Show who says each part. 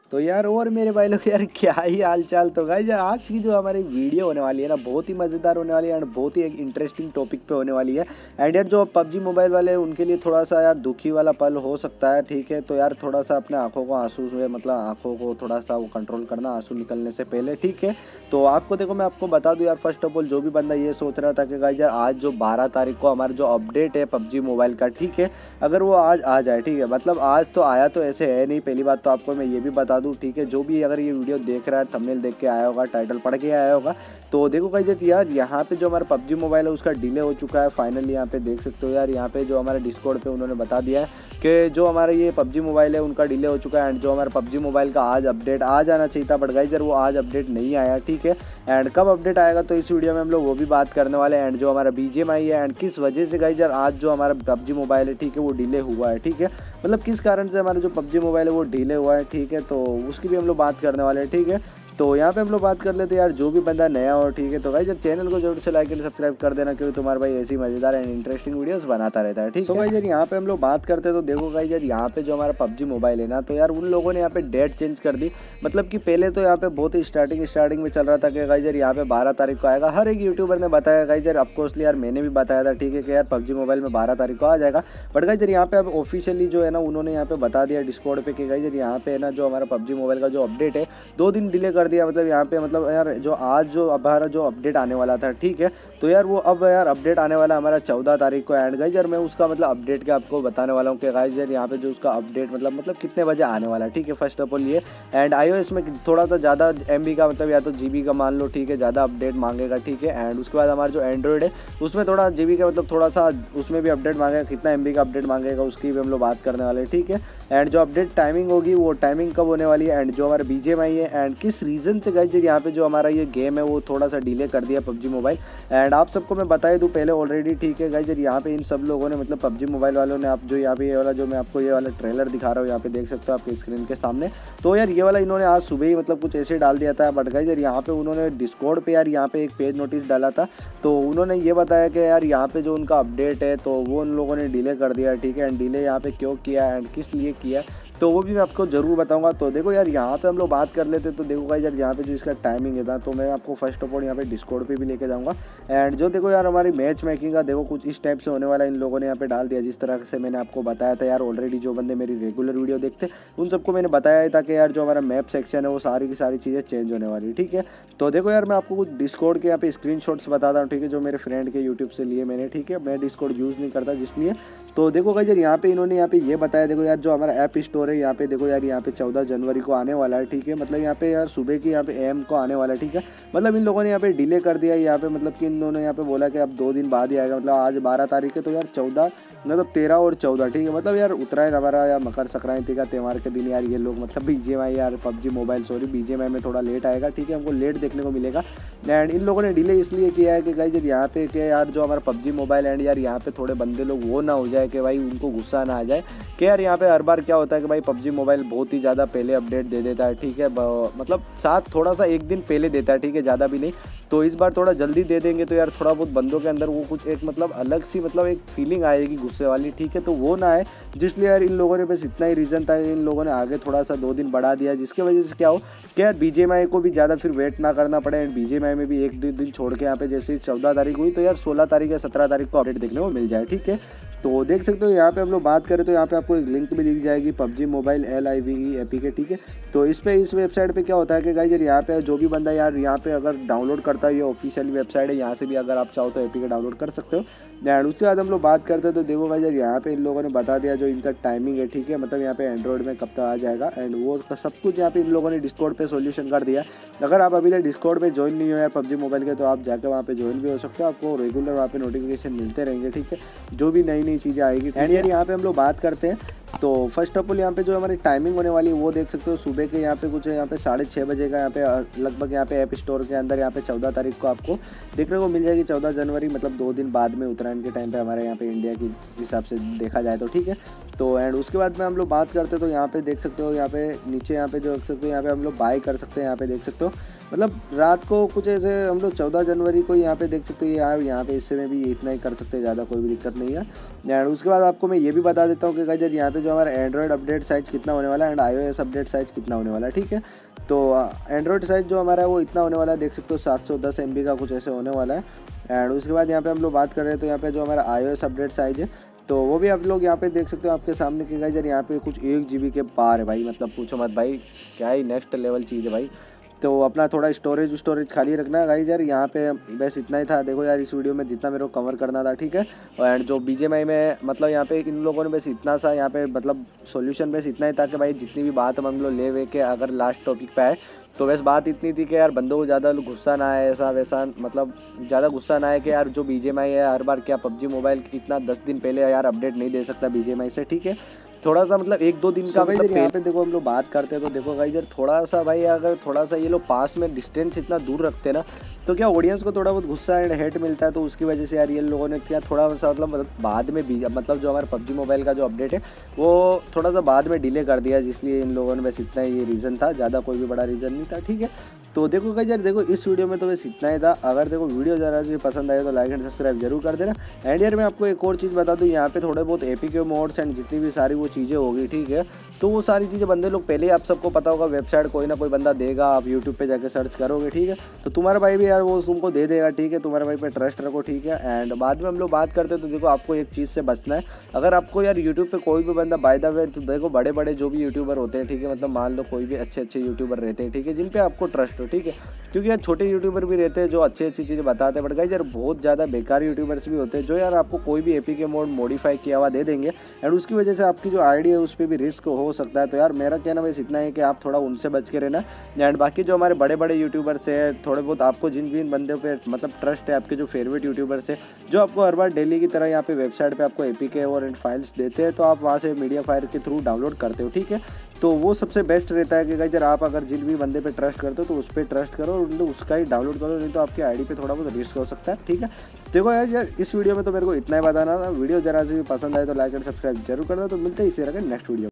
Speaker 1: तो यार और मेरे भाई लोग यार क्या ही हाल चाल। तो गाइस यार आज की जो हमारी वीडियो होने वाली है ना बहुत ही मज़ेदार होने वाली है एंड बहुत ही एक इंटरेस्टिंग टॉपिक पे होने वाली है। एंड यार जो पबजी मोबाइल वाले हैं उनके लिए थोड़ा सा यार दुखी वाला पल हो सकता है, ठीक है। तो यार थोड़ा सा अपने आंखों को आंसू से मतलब आंखों को थोड़ा सा वो कंट्रोल करना आंसू निकलने से पहले, ठीक है। तो आपको देखो मैं आपको बता दूं यार, फर्स्ट ऑफ ऑल जो भी बंदा ये सोच रहा था कि गाइस यार आज जो 12 तारीख को हमारा जो अपडेट है पबजी मोबाइल का, ठीक है, अगर वो आज आ जाए, ठीक है, मतलब आज तो आया तो ऐसे है नहीं। पहली बात तो आपको मैं ये भी बता दूं, ठीक है, जो भी अगर ये वीडियो देख रहा है थंबनेल देख के आया होगा, टाइटल पढ़ के आया होगा, तो देखो गाइस यार यहाँ पे जो हमारा पबजी मोबाइल है उसका डिले हो चुका है फाइनली। यहाँ पे देख सकते हो यार, यहाँ पे जो हमारे डिस्कॉर्ड पे उन्होंने बता दिया है कि जो हमारा ये पबजी मोबाइल है उनका डिले हो चुका है। एंड जो हमारा पबजी मोबाइल का आज अपडेट आ जाना चाहिए था, बट गाइस यार वो आज अपडेट नहीं आया, ठीक है। एंड कब अपडेट आएगा तो इस वीडियो में हम लोग वो भी बात करने वाले हैं। एंड जो हमारा BGMI है एंड किस वजह से गाइस यार आज जो हमारा पबजी मोबाइल है, ठीक है, वो डिले हुआ है, ठीक है, मतलब किस कारण से हमारा जो पबजी मोबाइल है वो डिले हुआ है, ठीक है, तो उसकी भी हम लोग बात करने वाले हैं, ठीक है। तो यहाँ पे हम लोग बात कर लेते हैं यार, जो भी बंदा नया हो, ठीक है, तो गाइस यार चैनल को जरूर से लाइक एंड सब्सक्राइब कर देना, क्योंकि तुम्हारा भाई ऐसी मजेदार एंड इंटरेस्टिंग वीडियोस बनाता रहता है, ठीक है। तो गाइस यार यहाँ पे हम लोग बात करते हैं तो देखो गाइस यार यहाँ पे जो हमारा पबजी मोबाइल है ना, तो यार उन लोगों ने यहाँ पे डेट चेंज कर दी। मतलब कि पहले तो यहाँ पे बहुत ही स्टार्टिंग में चल रहा था कि गाइस यार यहाँ पे 12 तारीख को आएगा, हर एक यूट्यूबर ने बताया गाइस यार, ऑफकोर्सली यार मैंने भी बताया था, ठीक है, कि यार पबजी मोबाइल में 12 तारीख को आ जाएगा। बट गाइस यार यहाँ पे अब ऑफिशियली जो है ना उन्होंने यहाँ पे बता दिया डिस्कॉर्ड पे कि गाइस यार यहाँ पे ना जो हमारा पबजी मोबाइल का जो अपडेट है 2 दिन डिले कर दिया। मतलब यहाँ पे मतलब यार जो आज जो हमारा जो अपडेट आने वाला था, ठीक है, तो यार वो अब यार अपडेट आने वाला हमारा 14 तारीख को। एंड गाइस यार मैं उसका मतलब अपडेट के आपको बताने वाला हूँ कि गाइस यार यहाँ पे जो उसका अपडेट मतलब कितने बजे आने वाला है, ठीक है, फर्स्ट ऑफ ऑल ये। एंड iOS में थोड़ा सा ज़्यादा MB का मतलब या तो GB का मान लो, ठीक है, ज़्यादा अपडेट मांगेगा, ठीक है। एंड उसके बाद हमारा जो एंड्रॉइड है उसमें थोड़ा GB का मतलब थोड़ा सा उसमें भी अपडेट मांगेगा, कितना MB का अपडेट मांगेगा उसकी भी हम लोग बात करने वाले हैं, ठीक है। एंड जो अपडेट टाइमिंग होगी वो टाइमिंग कब होने वाली है, एंड जो हमारा BGMI है एंड किस रीज़न से गाइस यहाँ पे जो हमारा ये गेम है वो थोड़ा सा डिले कर दिया पबजी मोबाइल। एंड आप सबको मैं बता दूं पहले ऑलरेडी, ठीक है गाइस, यहाँ पे इन सब लोगों ने मतलब पबजी मोबाइल वालों ने, आप जो यहाँ पे ये वाला जो मैं आपको ये वाला ट्रेलर दिखा रहा हूँ यहाँ पे देख सकते हो आपके स्क्रीन के सामने, तो यार ये वाला इन्होंने आज सुबह ही मतलब कुछ ऐसे डाल दिया था। बट गाइस यार यहाँ पे उन्होंने डिस्कॉर्ड पे यार यहाँ पे एक पेज नोटिस डाला था, तो उन्होंने ये बताया कि यार यहाँ पे जो उनका अपडेट है तो वो उन लोगों ने डिले कर दिया, ठीक है। एंड डिले यहाँ पे क्यों किया एंड किस लिए किया तो वो भी मैं आपको ज़रूर बताऊंगा। तो देखो यार यहाँ पे हम लोग बात कर लेते, तो देखो गाइस यार यहाँ पे जो इसका टाइमिंग है ना, तो मैं आपको फर्स्ट ऑफ ऑल यहाँ पे डिस्कॉर्ड पे भी लेके जाऊंगा। एंड जो देखो यार हमारी मैच मेकिंग का देखो कुछ इस टाइप से होने वाला इन लोगों ने यहाँ पे डाल दिया, जिस तरह से मैंने आपको बताया था यार। ऑलरेडी जो बंदे मेरी रेगुलर वीडियो देखते उन सबको मैंने बताया ही था कि यार जो हमारा मैप सेक्शन है वो सारी की सारी चीज़ें चेंज होने वाली है, ठीक है। तो देखो यार मैं आपको कुछ डिस्कॉर्ड के यहाँ पे स्क्रीनशॉट्स बताता हूँ, ठीक है, जो मेरे फ्रेंड के यूट्यूब से लिए मैंने, ठीक है, मैं डिस्कॉर्ड यूज़ नहीं करता जिसलिए। तो देखो गाइस यार यहाँ पे इन्होंने यहाँ पे ये बताया, देखो यार जो हमारा ऐप स्टोर है यहाँ पे देखो यार यहाँ पे 14 जनवरी को आने वाला है, ठीक है, मतलब यहाँ पे यार सुबह की यहाँ पे AM को आने वाला है, ठीक है। मतलब इन लोगों ने यहाँ पे डिले कर दिया यहाँ पे, मतलब कि इन्होंने यहाँ पे बोला कि अब 2 दिन बाद ही आएगा। मतलब आज 12 तारीख है तो यार 14 मतलब 13 और 14, ठीक है, मतलब यार उत्तरायण हमारा या मकर संक्रांति का त्यौहार के दिन यार ये लोग मतलब BGMI यार पबजी मोबाइल सॉरी BGMI में थोड़ा लेट आएगा, ठीक है, हमको लेट देखने को मिलेगा। एंड इन लोगों ने डिले इसलिए किया है कि गाइस यहाँ पे कि यार जो हमारा पबजी मोबाइल एंड यार यहाँ पे थोड़े बंदे लोग वो ना हो जाए कि भाई उनको गुस्सा ना आ जाए कि यार यहाँ पे हर बार क्या होता है कि भाई पबजी मोबाइल बहुत ही ज़्यादा पहले अपडेट दे देता है, ठीक है, मतलब साथ थोड़ा सा एक दिन पहले देता है, ठीक है, ज़्यादा भी नहीं। तो इस बार थोड़ा जल्दी दे देंगे तो यार थोड़ा बहुत बंदों के अंदर वो कुछ एक मतलब अलग सी मतलब एक फीलिंग आएगी गुस्से वाली, ठीक है, तो वो ना आए, जिसलिए यार इन लोगों ने बस इतना ही रीज़न था, इन लोगों ने आगे थोड़ा सा 2 दिन बढ़ा दिया, जिसकी वजह से क्या हो कि यार BGMI को भी ज़्यादा फिर वेट ना करना पड़े। एंड BGMI में भी 1-2 दिन छोड़ के यहाँ पे जैसे 14 तारीख हुई तो यार 16 तारीख या 17 तारीख को अपडेट देखने को मिल जाए, ठीक है। तो देख सकते हो यहाँ पे हम लोग बात करें तो यहाँ पे आपको एक लिंक भी दिख जाएगी पबजी मोबाइल LIVE APK, ठीक है। तो इस वेबसाइट पे क्या होता है कि गाइस यार यहाँ पे जो भी बंदा यार यहाँ पे अगर डाउनलोड करता है, ये ऑफिशियल वेबसाइट है, यहाँ से भी अगर आप चाहो तो APK डाउनलोड कर सकते हो। एंड उसके बाद हम लोग बात करते हैं तो देखो गाइस यार यहाँ पे इन लोगों ने बता दिया जो इनका टाइमिंग है, ठीक है, मतलब यहाँ पे एंड्रॉइड में कब तक आ जाएगा एंड वो सब कुछ यहाँ पे इन लोगों ने डिस्कॉर्ड पे सोल्यूशन कर दिया। अगर आप अभी तक डिस्कॉर्ड पे ज्वाइन नहीं हो यार पबजी मोबाइल के, तो आप जाकर वहाँ पे ज्वाइन भी हो सकते हो, आपको रेगुलर वहाँ पे नोटिफिकेशन मिलते रहेंगे, ठीक है, जो भी नई नई चीज़ें आएगी। एंड यार यहाँ पे हम लोग बात करते हैं तो फर्स्ट ऑफ ऑल यहाँ पे जो हमारी टाइमिंग होने वाली है वो देख सकते हो सुबह के यहाँ पे कुछ यहाँ पे 6:30 बजे का यहाँ पे लगभग यहाँ पे ऐप स्टोर के अंदर यहाँ पे 14 तारीख को आपको देखने को मिल जाएगी, 14 जनवरी, मतलब 2 दिन बाद में उत्तरायण के टाइम पे हमारे यहाँ पे इंडिया के हिसाब से देखा जाए तो, ठीक है। तो एंड उसके बाद में हम लोग बात करते हैं तो यहाँ पे देख सकते हो यहाँ पे नीचे यहाँ पे जो देख सकते हो यहाँ पे हम लोग बाय कर सकते हैं, यहाँ पे देख सकते हो मतलब रात को कुछ ऐसे हम लोग 14 जनवरी को यहाँ पे देख सकते हो यार यहाँ पे इससे में भी इतना ही कर सकते हैं, ज़्यादा कोई भी दिक्कत नहीं है। एंड उसके बाद आपको मैं ये भी बता देता हूँ कि गाइस यहाँ पे जो हमारा एंड्रॉयड अपडेट साइज़ कितना होने वाला है एंड iOS अपडेट साइज़ कितना होने वाला है, ठीक है। तो एंड्रॉयड साइज़ जो हमारा है वो इतना होने वाला है, देख सकते हो 710 MB का कुछ ऐसे होने वाला है। एंड उसके बाद यहाँ पे हम लोग बात कर रहे हैं तो यहाँ पे जो हमारा iOS अपडेट साइज़ है तो वो भी आप लोग यहाँ पे देख सकते हो आपके सामने कि गाइस यार यहाँ पे कुछ 1 GB के पार है भाई, मतलब पूछो मत भाई, क्या ही नेक्स्ट लेवल चीज़ है भाई। तो अपना थोड़ा स्टोरेज खाली रखना है गाइस यार। यहाँ पे बस इतना ही था, देखो यार इस वीडियो में जितना मेरे को कवर करना था, ठीक है। एंड जो BGMI में मतलब यहाँ पे इन लोगों ने बस इतना सा यहाँ पे मतलब सॉल्यूशन बस इतना ही था कि भाई जितनी भी बात हम लोग ले के अगर लास्ट टॉपिक पे आए तो बस बात इतनी थी कि यार बंदों को ज़्यादा गुस्सा ना आए, ऐसा वैसा मतलब ज़्यादा गुस्सा ना आए कि यार जो BGMI है हर बार क्या PUBG मोबाइल इतना 10 दिन पहले यार अपडेट नहीं दे सकता BGMI से, ठीक है। थोड़ा सा मतलब 1-2 दिन का मतलब यहाँ पे देखो हम लोग बात करते हैं तो देखो गाइस यार थोड़ा सा भाई अगर थोड़ा सा ये लोग पास में डिस्टेंस इतना दूर रखते ना तो क्या ऑडियंस को थोड़ा बहुत गुस्सा एंड हेट मिलता है, तो उसकी वजह से यार ये लोगों ने क्या थोड़ा सा मतलब बाद में भी मतलब जो हमारे PUBG मोबाइल का जो अपडेट है वो थोड़ा सा बाद में डिले कर दिया, जिसलिए इन लोगों ने बस इतना ही रीज़न था, ज़्यादा कोई भी बड़ा रीज़न नहीं था, ठीक है। तो देखो गाइस यार देखो इस वीडियो में तो बस इतना ही था। अगर देखो वीडियो ज़रा सी पसंद आए तो लाइक एंड सब्सक्राइब जरूर कर देना। एंड यार मैं आपको एक और चीज़ बता दूँ, यहाँ पे थोड़े बहुत APK मोड्स एंड जितनी भी सारी वो चीज़ें होगी, ठीक है। तो वो सारी चीज़ें बंदे लोग पहले ही आप सबको पता होगा, वेबसाइट कोई ना कोई बंदा देगा, आप यूट्यूब पे जाके सर्च करोगे, ठीक है। तो तुम्हारा भाई भी यार वो तुमको दे देगा, ठीक है। तुम्हारे भाई पे ट्रस्ट रखो, ठीक है। एंड बाद में हम लोग बात करते हैं तो देखो आपको एक चीज़ से बचना है। अगर आपको यार यूट्यूब पे कोई भी बंदा बाय द वे तो देखो बड़े बड़े जो भी यूट्यूबर होते हैं, ठीक है, मतलब मान लो कोई भी अच्छे यूट्यूबर रहते हैं, ठीक है, जिन पे आपको ट्रस्ट हो, ठीक है। क्योंकि यार छोटे यूट्यूबर भी रहते हैं जो अच्छी चीज़ें बताते हैं, बट गाइस यार बहुत ज़्यादा बेकार यूट्यूबर्स भी होते हैं जो यार आपको कोई भी APK मोड मॉडिफाई किया हुआ दे देंगे एंड उसकी वजह से आपकी जो आईडी है उस पर भी रिस्क हो सकता है। तो यार मेरा कहना बस इतना है कि आप थोड़ा उनसे बच के रहना। एंड बाकी जो हमारे बड़े बड़े यूट्यूबर्स है थोड़े बहुत आपको जिन बंदों पे मतलब ट्रस्ट है, आपके जो फेवरेट यूट्यूबर्स है जो आपको हर बार डेली की तरह यहाँ पे वेबसाइट पे आपको APK और फाइल्स देते हैं, तो आप वहाँ से मीडिया फायर के थ्रू डाउनलोड करते हो, ठीक है। तो वो सबसे बेस्ट रहता है कि गाइस आप अगर जिन भी बंदे पे ट्रस्ट करते हो तो उस पर ट्रस्ट करो और उसका ही डाउनलोड करो, नहीं तो आपकी आईडी पे थोड़ा बहुत रिस्क हो सकता है, ठीक है। देखो यार इस वीडियो में तो मेरे को इतना ही बताना था। वीडियो जरा से भी पसंद आए तो लाइक एंड सब्सक्राइब जरूर करना। तो मिलते हैं इसी तरह के नेक्स्ट वीडियो।